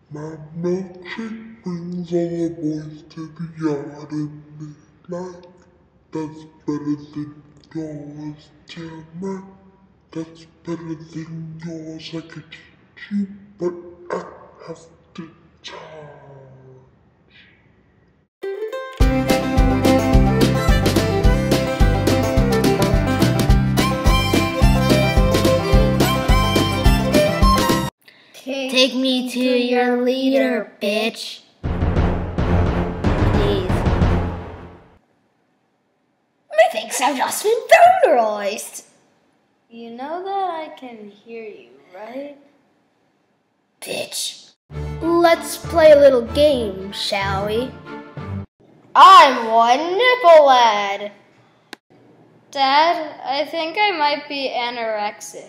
My milkshake brings all the boys to the yard and they like. That's better than yours, Tamara. That's better than yours. I could teach you, but I have to charge. Take me to your leader, bitch. Please. Methinks I've just been bonerized. You know that I can hear you, right? Bitch. Let's play a little game, shall we? I'm one nipple lad. Dad, I think I might be anorexic.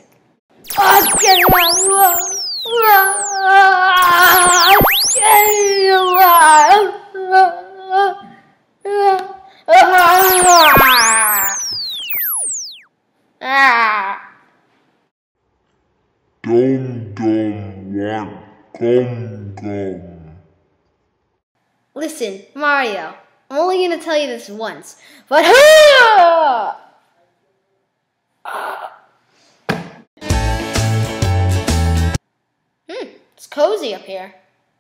Dum dum want gum gum. Listen, Mario, I'm only gonna tell you this once, but it's cozy up here.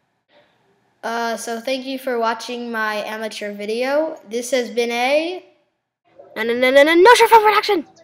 So thank you for watching my amateur video. This has been a No Short Film production.